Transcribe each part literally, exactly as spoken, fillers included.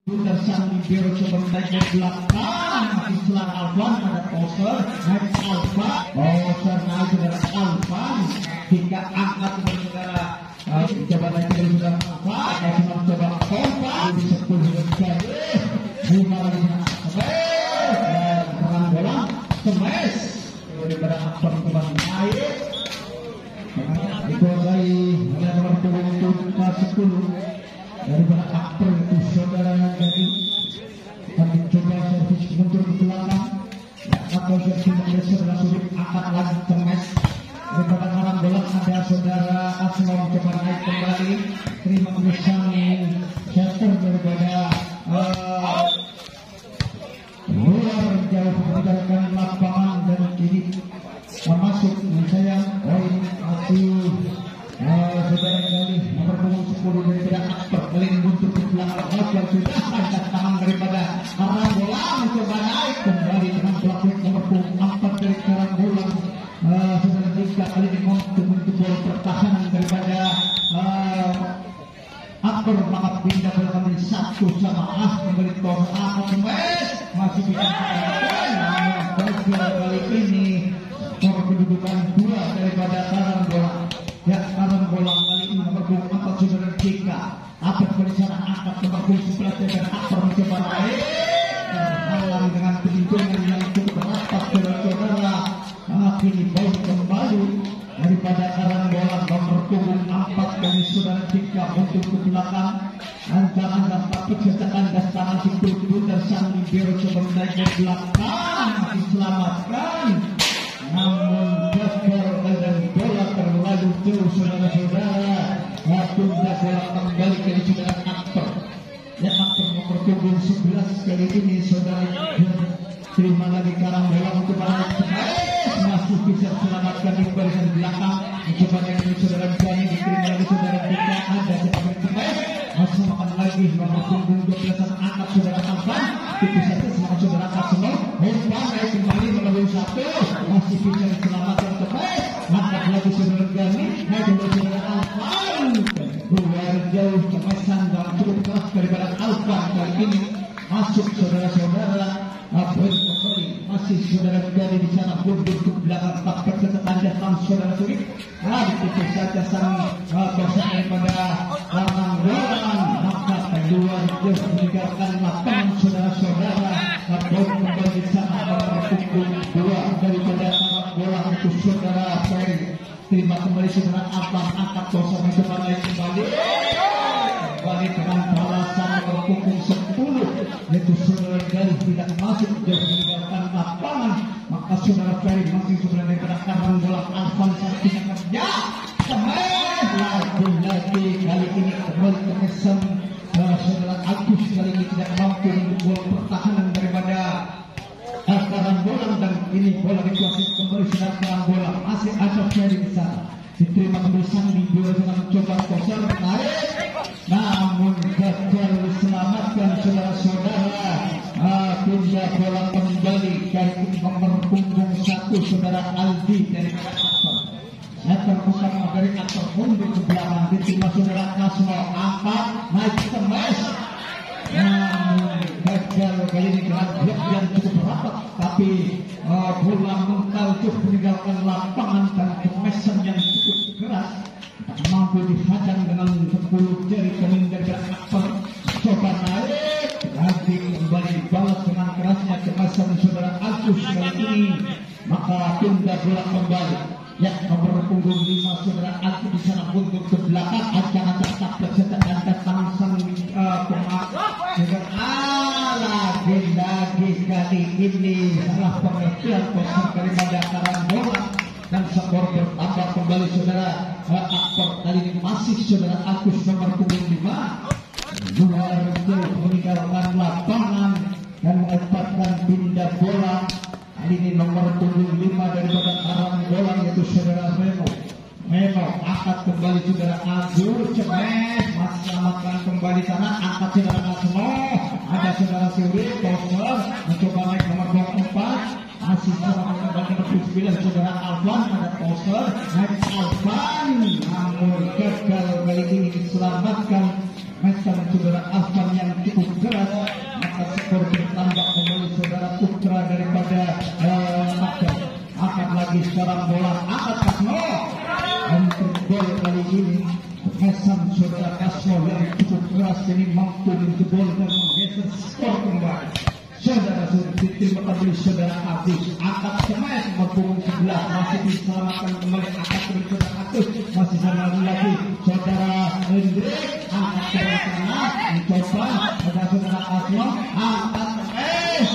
Sudah sang biru sebentar ke belakang Islam Alvan pada poster naik Alfa poster naik saudara Alvan jika angkat saudara coba naik dari saudara Alfa dan coba Alfa di sepuluh sekali lima lagi dan terang bola semes daripada aktor kembali naik dikuasai oleh nomor punggung sepuluh daripada aktor itu saudara jadi kami coba servis mundur ke belakang atau servis mundur saudara sulit angkat lagi temes daripada arah bola ada saudara Asmon coba naik kembali terima kasih center daripada uh, luar jauh meninggalkan lapangan dan kini masuk saya poin masih uh, saudara kali nomor punggung sepuluh daripada aktor paling untuk ke belakang hotel sudah angkat tangan daripada arah bola mencoba naik kembali dengan pelaku nomor punggung empat dari karang bola uh, saudara tiga kali ini untuk untuk bola pertahanan daripada uh, aktor maka pindah bola kembali satu sama ah kembali tong angkat semes masih bisa namun kali ini skor kedudukan dua daripada karang bola ya karang bola kali ini nomor punggung empat saudara tiga apa berencana angkat nomor punggung sebelas dan aktor mencoba naik terhalang dengan perhitungan yang cukup rapat saudara-saudara kini baik kembali daripada karang bola nomor punggung empat dari saudara tiga untuk ke belakang anda-anda tapi cetakan dan tangan itu dan sang biru sebentar ke belakang diselamatkan namun gagal dan bola terlalu jauh saudara-saudara tunda bola kembali ke saudara aktor ya aktor nomor punggung sebelas kali ini saudara terima lagi karang bola untuk balik masih bisa selamatkan di barisan belakang mencoba dengan saudara Jani diterima lagi saudara Dika ada sebagai pemain masih makan lagi nomor punggung dua belas angkat saudara Alvan itu saja sama saudara Asmon Hempan naik kembali melalui satu masih bisa diselamatkan pemain angkat lagi saudara Jani naik dari saudara Alvan keluar jauh kemesan dan cukup keras daripada Alvan kali ini masuk saudara-saudara apa kembali masih saudara dari di sana mundur ke belakang tak percetakan datang saudara sulit nah itu saja sang bahasa daripada orang orang maka kedua jauh meninggalkan lapangan saudara-saudara poin kembali di sana pukul dua daripada arah bola itu saudara Ferry terima kembali saudara Abang angkat kosong coba naik kembali kembali dengan balasan berpukul sepuluh yaitu saudara Galih tidak masuk dan meninggalkan lapangan maka saudara Ferry masih saudara daripada karang bola Alvan saatnya kerja semes lagi-lagi kali ini kembali ke kesan uh, saudara Agus kali ini tidak mampu untuk bola pertahanan daripada uh, karang bola dan ini bola dikuasai kembali saudara karang bola masih ada Ferry di sana diterima kembali sang di dua dengan mencoba kosong naik namun gagal diselamatkan saudara-saudara pindah bola kembali dari nomor punggung satu saudara Aldi dari aktor aktor bersama dari aktor mundur ke belakang diterima saudara Kasmo angkat naik semes namun gagal kali ini dengan blok yang cukup rapat tapi uh, bola mental cukup meninggalkan lapangan dan kemesan yang cukup keras tak mampu dihadang dengan sepuluh jari kening dari aktor coba naik lagi kembali balas dengan kerasnya kemasan saudara Agus kali ini maka tunda bola kembali ya nomor punggung lima saudara Agus di sana mundur ke belakang acara tak tercetak dan tangan sang pemain dengan lagi-lagi kali ini salah pengertian kosong daripada karang bola dan skor bertambah kembali saudara aktor kali ini masih saudara Agus nomor punggung lima luar jauh meninggalkan lapangan dan menempatkan pindah bola kali ini nomor punggung lima daripada karang bola yaitu saudara Memo Memo angkat kembali saudara Agus cemes masih selamatkan kembali sana angkat saudara Asmo ada saudara Suri Koster mencoba naik nomor dua puluh empat masih sama kembali nomor sembilan saudara Alvan pada Koster naik Alvan namun gagal kali ini diselamatkan Mesan saudara Alvan yang cukup keras, maka skor bertambah kembali saudara putra daripada uh, Akbar. Angkat lagi sekarang bola, angkat Kasno. Untuk gol kali ini Mesan saudara Kasno yang cukup keras ini mampu menjebol dan menggeser skor kembali. Saudara Surti kembali saudara Abis, angkat semes berpunggung sebelah, masih diselamatkan kembali angkat kembali saudara Agus, masih sama lagi saudara Hendrik, angkat ke sana, mencoba pada saudara Asno, angkat semes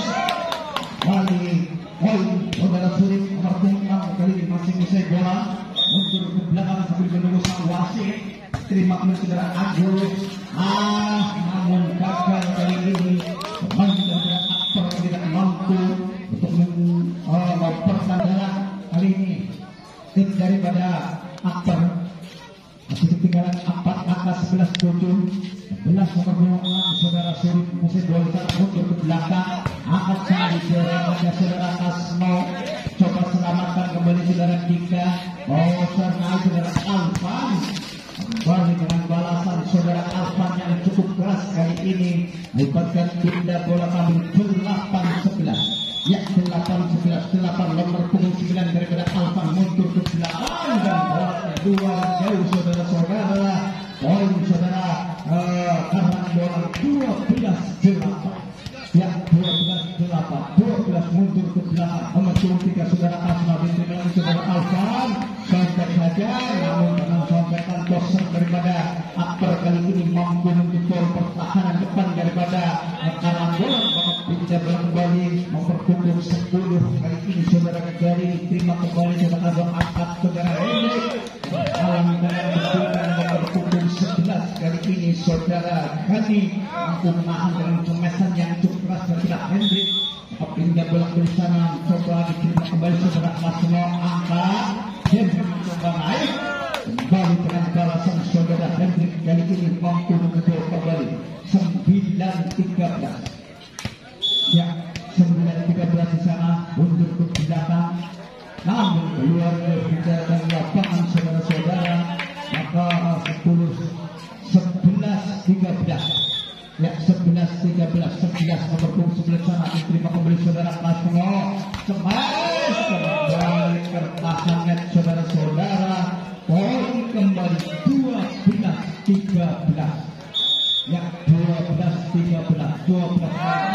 kali poin saudara Surti berpunggung kali ini masih usai bola mundur ke belakang sambil menunggu sang wasit. Terima kasih saudara Agus, ah namun gagal kali ini pemain saudara Akbar tidak mampu untuk mempertandingan kali ini. Tim daripada Akbar masih ketinggalan empat angka sebelas tujuh. sebelas nomor enam saudara Surip masih dua liter mundur ke belakang, angkat sekali daripada saudara Asmo, coba selamatkan kembali saudara Dika. Oh serna saudara Alvan kembali dengan balasan saudara Alvan yang cukup keras kali ini melibatkan pindah bola kami delapan sebelas. Ya delapan sebelas, delapan nomor punggung sembilan daripada Alvan mundur ke belakang dan bola kedua jauh saudara-saudara. Poin saudara uh, karena bola dua belas delapan. Ya dua belas delapan, dua belas mundur ke belakang nomor tiga saudara Asma binti Melani saudara Alvan. Sampai saja namun dengan sampetan dosen daripada Akbar kali ini mampu menjebol pertahanan depan daripada Karangbola. Pindah kembali memperkumpul sepuluh kali ini saudara dari terima kembali saudara Abang angkat saudara Hendrik alam dengan berkumpul memperkumpul sebelas kali ini saudara Gani mampu menahan dengan kemesan yang cukup keras daripada Hendrik. Pindah bola ke sana coba diterima kembali saudara Asno, angkat Hendrik coba naik kembali dengan balasan saudara Hendrik kali ini mampu menjebol kembali sembilan tiga belas. Ya sembilan tiga belas di sana mundur ke belakang namun keluar dari dan lapangan saudara-saudara, maka sepuluh sebelas tiga belas. Ya sebelas tiga belas, sebelas nomor punggung sebelah sana diterima kembali saudara Kasno, semes kembali pertahanan saudara-saudara, poin kembali dua belas tiga belas. Ya dua belas tiga belas, dua belas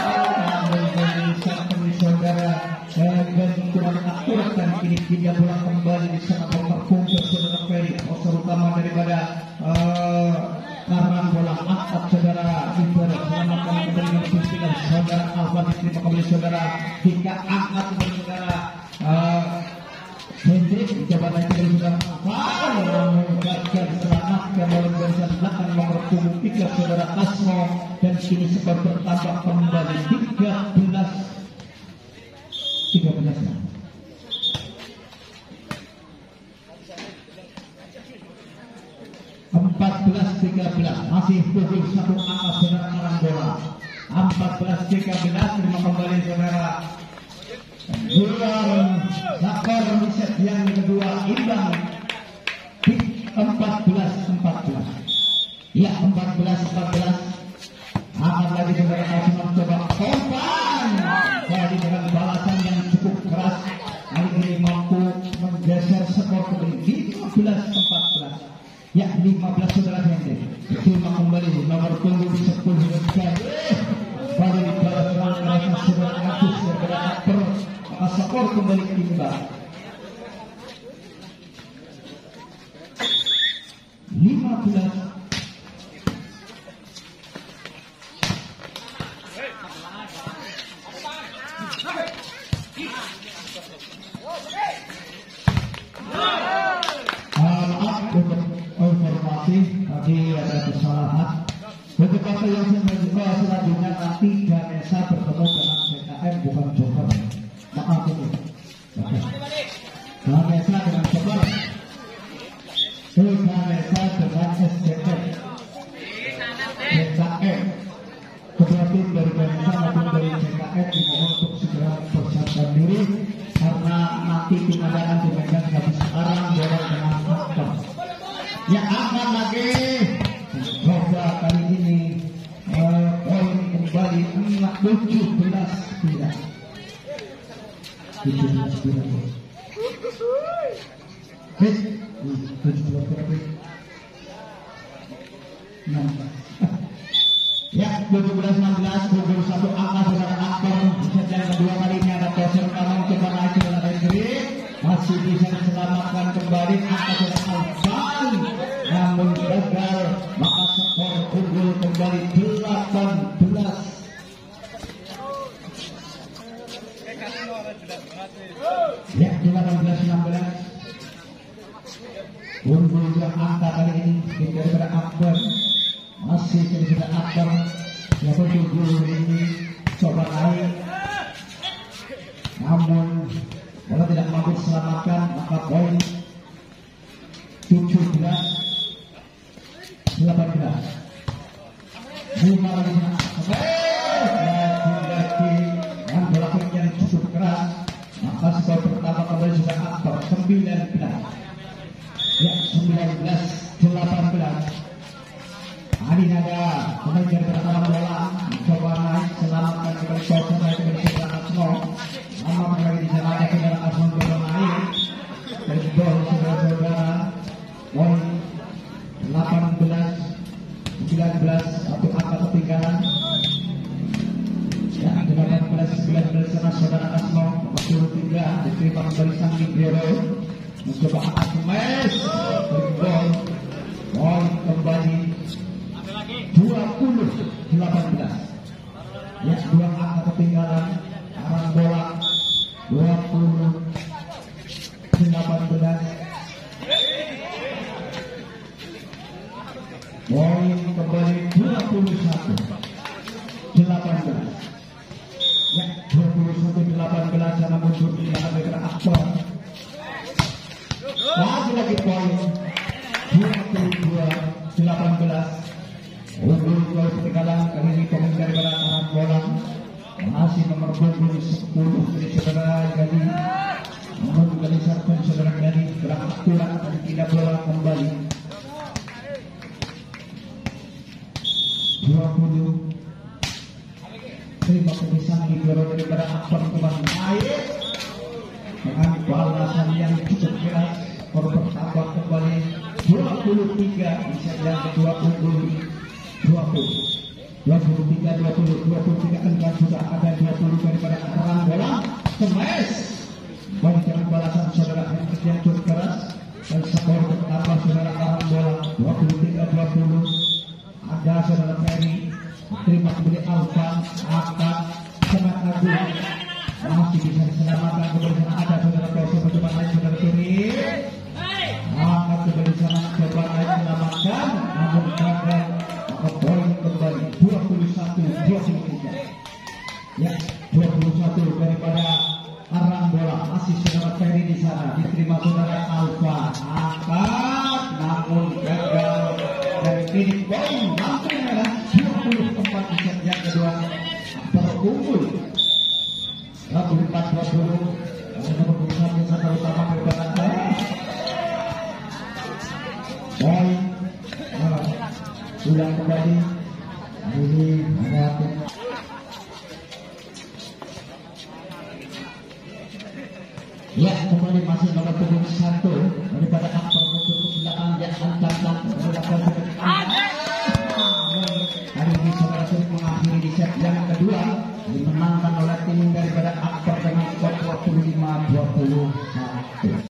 saudara dan kurang akurat dan kini tiga bola kembali di sana memperkumpul saudara Ferry, poster utama daripada uh, Karangbola angkat saudara Ibarat selamatkan kembali dengan pimpinan saudara Alvan diterima kembali saudara Dika, angkat kembali saudara uh, Hendrik coba naik dari saudara Alvan gagal diselamatkan oleh barisan belakang nomor punggung tiga saudara Asmo dan kini skor bertambah kembali tiga belas tiga belas. empat belas tiga belas masih pukul satu angka saudara Karangbola. empat belas tiga belas terima kembali saudara. Bulan skor di set yang kedua imbang empat belas empat belas. Ya empat belas empat belas. Akan lagi saudara Kasman coba kompan kali dengan balasan yang cukup keras kali ini mampu menggeser skor kembali lima belas empat belas. Ya lima belas saudara Hendrik terima kembali nomor punggung sepuluh kali baru dibalas serangan mereka saudara Agus daripada Akbar, maka skor kembali imbang lima belas tadi ada kesalahan. Untuk kata yang selanjutnya selanjutnya nanti Ganesha bertemu dengan B K M bukan Joker. Maaf itu. Ganesha dengan Joker. Ganesha dengan S D M. B K M. Kedua tim dari Ganesha maupun dari B K M dimohon untuk segera persiapkan diri karena nanti tim akan dimainkan habis sekarang bola dengan Akbar. Ya akan lagi coba kali ini tujuh belas sembilan. tujuh belas sembilan. Hei, tujuh belas berapa? enam belas. Ya, tujuh belas enam belas, pukul satu angka saudara aktor. Set yang kedua kali ini ada toser kanan coba naik ke dalam negeri, masih bisa diselamatkan kembali angka saudara Alvan, namun gagal, maka skor unggul kembali delapan belas. Ya, delapan belas enam belas. Unggul yang angka kali ini daripada aktor. Masih jadi sudah aktor yang bertujuh ini coba naik, namun kalau tidak mampu diselamatkan maka poin tujuh belas delapan belas. Lima lagi lagi yang berlaku yang cukup keras, maka skor pertama kembali sudah aktor sembilan belas. Ya, sembilan belas delapan belas. Hari ada pemain dari pertahanan bola coba naik selamatkan kembali Sosa naik kembali ke belakang Asmo, lama lagi di sana ada kendala Asmo coba naik dari gol saudara-saudara. Poin delapan belas sembilan belas, satu angka ketinggalan. Ya, delapan belas sembilan belas sana saudara Asmo empat puluh tiga diterima kembali sang Libero mencoba angkat kemes dari gol. Poin kembali dua puluh delapan belas. Ya, dua angka ketinggalan arah bola dua puluh delapan belas. Poin kembali dua puluh satu delapan belas. Ya, dua puluh satu delapan belas sama muncul di belakang mereka aktor. Lagi-lagi poin dua puluh dua delapan belas. Unggul gol ketinggalan kali ini pemain dari arah bola masih nomor punggung sepuluh dari saudara Gali, namun kali satu saudara Gali berangkat kurang dan tidak bola kembali. Dua puluh terima kebiasaan di dorong daripada aktor kembali naik dengan balasan yang cukup keras. Korban tambah kembali dua puluh tiga di set yang kedua unggul dua puluh dua puluh tiga dua puluh dua puluh tiga enggan sudah ada dua puluh daripada arah bola kemes. Poin dengan balasan saudara Henry yang cukup keras dan skor bertambah saudara arah bola dua puluh tiga dua puluh. Ada saudara Ferry terima kembali Alvan akan sangat agung masih bisa diselamatkan kembali sana ada saudara Koso mencoba naik saudara Ferry angkat kembali sana coba naik selamatkan namun gagal. Poin kembali dua puluh satu dua puluh tiga. Ya, dua puluh satu daripada arang bola masih saudara Ferry di sana diterima saudara Alfa angkat namun gagal dan ini poin mampu merah dua puluh empat di set yang kedua berunggul dua puluh empat dua puluh. Nomor puluh satu satu utama berbeda poin ulang kembali ini ada ya kembali masih nomor punggung satu daripada aktor muncul ke belakang yang ancam melakukan hari ini saudara sudah mengakhiri di set yang kedua dimenangkan oleh tim daripada aktor dengan skor dua puluh lima dua puluh satu.